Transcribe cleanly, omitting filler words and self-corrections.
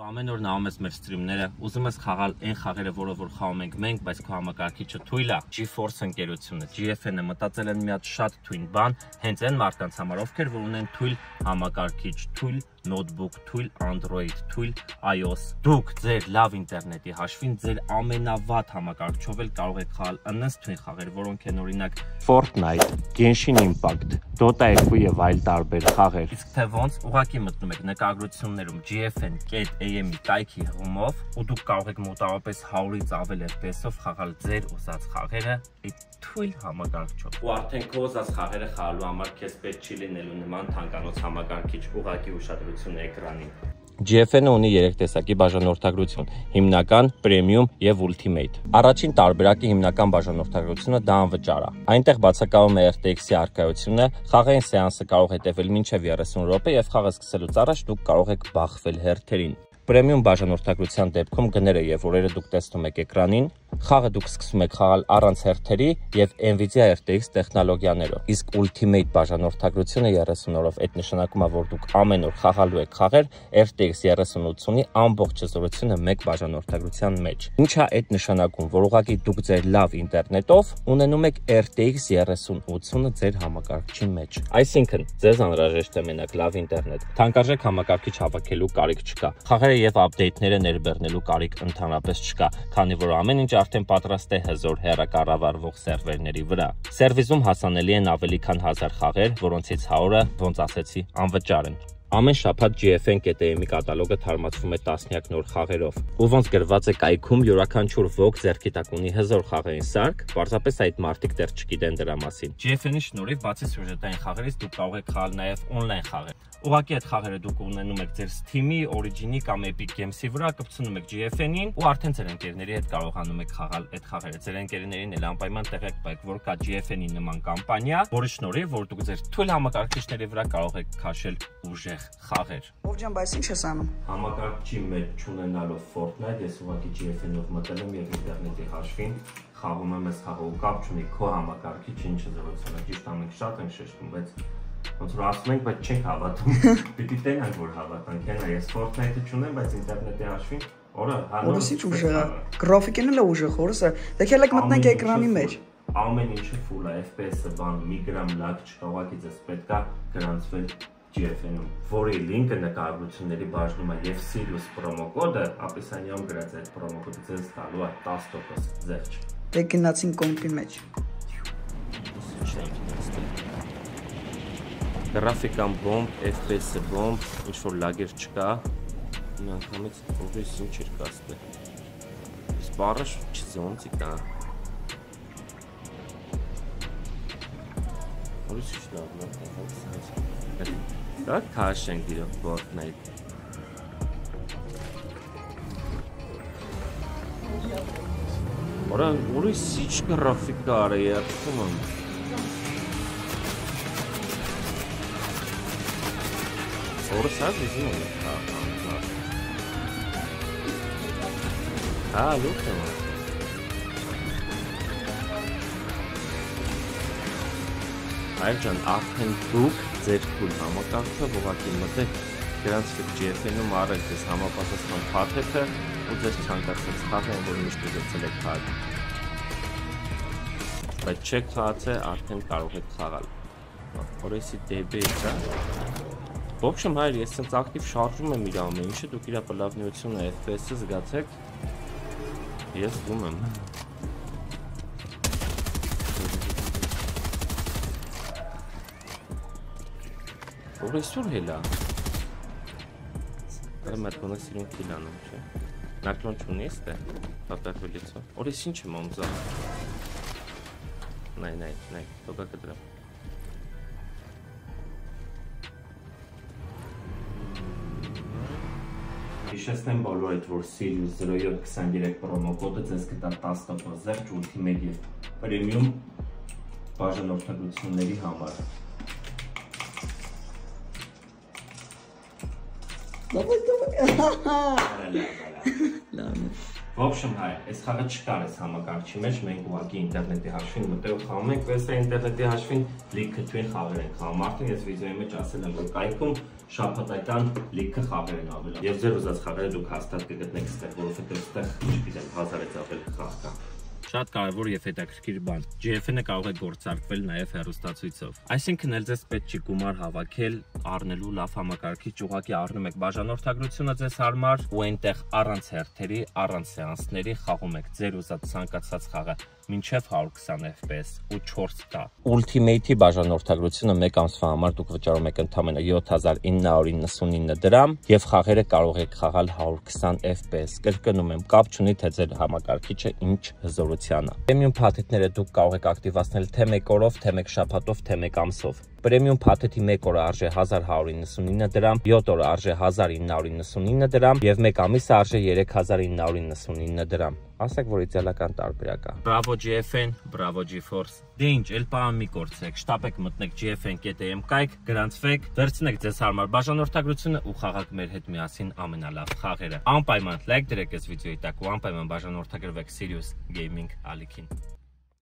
Ամեն օր նայում ես մեր սթրիմները, ուզում ես խաղալ այն խաղերը, որը որ խաղում ենք մենք, բայց քո համակարգիչը թույլ է։ GeForce ընկերությունը, GFN-ը մտածել են մի հատ շատ թույն բան, հենց այն մարդկանց համար, ովքեր որ ունեն թույլ համակարգիչ, թույլ նոթբուք, թույլ Android, թույլ iOS։ Դուք ձեր լավ ինտերնետի հաշվին ձեր ամենավատ համակարգչով էլ կարող եք խաղալ այնպես թույն խաղեր, որոնք են օրինակ Fortnite, Genshin Impact, Dota 2 եւ այլ տարբեր խաղեր։ Իսկ թե ոնց, ուղղակի մտնում եք նկարագրություններում GFN.am-ի կայքի հղումով ու դուք կարող եք մոտավորապես 100-ից ավել FPS-ով խաղալ ձեր ուզած խաղերը այդ թույլ համակարգչով։ Ու արդեն քո ուզած խաղերը խաղալու համար քեզ պետք չի լինելու նման թանկանոց համակարգիչ, ուղղակի ուշադրություն էկրանին։ GFN-ը ունի 3 տեսակի բաժանորդագրություն՝ հիմնական, պրեմիում եւ ուլտիմեյթ։ Առաջին տարբերակի հիմնական բաժանորդագրությունը դա անվճար է։ Այնտեղ բացակայում է RTX-ի առկայությունը, խաղային սեանսը կարող է տևել մինչև 30 րոպե եւ խաղը սկսելուց առաջ դուք կարող եք բախվել հերթերին։ Պրեմիում բաժանորդագրության դեպքում գները եւ օրերը դուք տեսնում եք էկրանին, խաղը դուք սկսում եք խաղալ առանց հերթերի եւ Nvidia RTX տեխնոլոգիաներով։ Իսկ Ultimate բաժանորդագրությունը 30 օրով, այդ նշանակում է, որ դուք ամեն օր խաղալու եք խաղեր RTX 3080-ի ամբողջ հզորությունը մեկ բաժանորդագրության մեջ։ Ինչա այդ նշանակում, որ ուղղակի դուք ձեր լավ ինտերնետով ունենում եք RTX 3080-ը ձեր համակարգչի մեջ։ Այսինքն, ձեզ անհրաժեշտ է մենակ լավ ինտերնետ։ Թանկարժեք համակարգիչ հավաքելու կարիք չկա։ Խաղերը եւ ապդեյթները ներբեռնելու կարիք ընդհանրապես չկա, քանի որ ամեն ինչ արդեն պատրաստ է հզոր հեռակառավարվող սերվերների վրա։ Սերվիզում հասանելի են ավելի քան 1000 խաղեր, որոնցից 100-ը, ոնց ասեցի, անվճար են։ Ամեն շաբաթ GFN.am-ի կատալոգը թարմացվում է տասնյակ նոր խաղերով։ Ու ոնց գրված է կայքում, յուրաքանչյուր ոք ձեռքի տակ ունի հզոր խաղային սարք, պարզապես այդ մարդիկ դեռ չգիտեն դրա մասին։ GFN-ի շնորհիվ բացի սյուժետային խաղերից դուք կարող եք խաղալ նաև օնլայն խաղեր։ Ուղղակի այդ խաղերը դուք ունենում եք ձեր Steam-ի, Origin-ի կամ Epic Games-ի վրա, կպցնում եք GFN-ին ու արդեն ձեր ընկերների հետ կարողանում եք խաղալ այդ խաղերը։ Ձեր ընկերներին էլ անպայման տեղեկ պայք, որ կա GFN-ի նման կամպանիա, որի շնորհիվ որ դուք ձեր թույլ համակարգիչների վրա կարող եք քաշել ուժեղ խաղեր։ Ով ջան, բայց ինչ ես անում։ Համակարգչի մեջ չունենալով Fortnite, ես ուղղակի GFN-ով մտել եմ եւ ինտերնետի հաշվին խաղում եմ այս խաղը ու կապ չունի քո համակարգիչը ինչ զորություն է։ Ճիշտ է, մենք շատ ենք շեշտում, բայց ոնց որ ասում ենք, բայց չենք հավատում։ Պիտի տենանք որ հավատանք, հենա ես Fortnite-ը չունեմ, բայց ինտերնետի հաշվին օրը հանող։ Որս ինչ ուժեղ է։ Գրաֆիկին էլ է ուժեղ, որսը։ Դեքել եք մտնենք էկրանի մեջ։ Ամեն ինչը full է, FPS-ը բան, մի գրամ լаг չկա, ուղղակի ձեզ պետք է գրանցվել GFN-ում, որի լինքը նկարագրությունների բաժնում է եւ Sirius promo կոդը, ապիսանիում գրած այդ promo կոդը ձեզ տալու է 10% զեղչ։ Դե գնացին կոմպի մեջ։ Գրաֆիկան բոմբ, FPS-ը բոմբ, ինչ որ լագեր չկա, միանգամից ուրիշ ինչ էր կասել։ Սպառը չզոնցի կա։ Ուրիշ ինչ լավ է, դա քաշենք իրոք Fortnite։ Որա ուրիշ ինչ գրաֆիկա արի երթում եմ։ Որը սավ դիզին է խաղան։ Հա, լուք եմ։ Այլ ջան, արդեն դուք ձեր թույլ համակարգչով ուղղակի մտեք գրանցվեք GFN-ում առեք ձեզ համապատասխան փաթեթը ու ձեզ ցանկացած խաղը, որ միշտ ուզեցել եք խաղալ։ Բայց չեք խաղացել, արդեն կարող եք խաղալ։ Որեսի DB է, В общем, հայր, ես ցած ակտիվ շարժում եմ իր ամեն ինչը, դուք իր պլավնությունը FPS-ը զգացեք։ Ես զգում եմ։ Որեսուր հելա։ Դա մատոնը սիրուն կիլանում, չէ։ Նակլոն չունի ստե, պատահվելիցո։ Որես ինչ եմ ամզա։ Նայ, տոկա կդրա։ Հիշեցնեմ բոլոր այդ, որ Sirius 0723 պրոմո կոդը ձեզ կտա 10% զեղչ Ultimate և Premium բաժանորդագրությունների համար։ В общем, հայ, այս խաղը չկար այս համակարգչի մեջ, մենք ուղղակի ինտերնետի հաշվին մտել խաղում ենք, բայց ինտերնետի հաշվին լիքը թույն խաղեր ենք խաղում։ Արդեն ես վիդեոյի մեջ ասել եմ, որ կայքում շաբաթական լիքը խաղեր են ավել։ Եվ ձեր ուզած խաղերը դուք հաստատ կգտնեք այստեղ, որովհետև այստեղ, չգիտեմ, 1000-ից ավել խաղ կա։ Շատ կարևոր եւ հետաքրքիր բան։ GFN-ը կարող է գործարկվել նաեւ հեռուստացույցով։ Այսինքն էլ ձեզ պետք չի գումար հավաքել, առնելու լավ համակարգիչ, ուղղակի առնում եք բաժանորդագրությունը ձեզ համար ու այնտեղ առանց հերթերի, առանց սեանսների խաղում եք ձեր ուզած ցանկացած խաղը մինչև 120 FPS ու 4K։ Ultimate-ի բաժանորդագրությունը 1 ամսվա համար դուք վճարում եք ընդամենը 7999 դրամ եւ խաղերը կարող եք խաղալ 120 FPS։ Կրկնում եմ, կապ չունի թե ձեր համակարգիչը ինչ հզորության է։ Premium փաթեթները դուք կարող եք ակտիվացնել թե 1 օրով, թե 1 շաբաթով, թե 1 ամսով։ Premium փաթեթի 1 օրը արժե 1199 դրամ, 7 օրը արժե 1999 դրամ եւ 1 ամիսը արժե 3999 դրամ։ Ասեք, որ իդեալական տարբերակ է։ Bravo GFN, Bravo GeForce։ Դե ինչ, էլ պարան մի կորցրեք, շտապեք մտնեք gfn.am կայք, գրանցվեք, վերցնեք ձեզ համար բաժանորդագրությունը ու խաղաք մեր հետ միասին ամենալավ խաղերը։ Անպայման լայք դրեք այս վիդեոյի տակ ու անպայման բաժանորդագրվեք Serious Gaming ալիքին։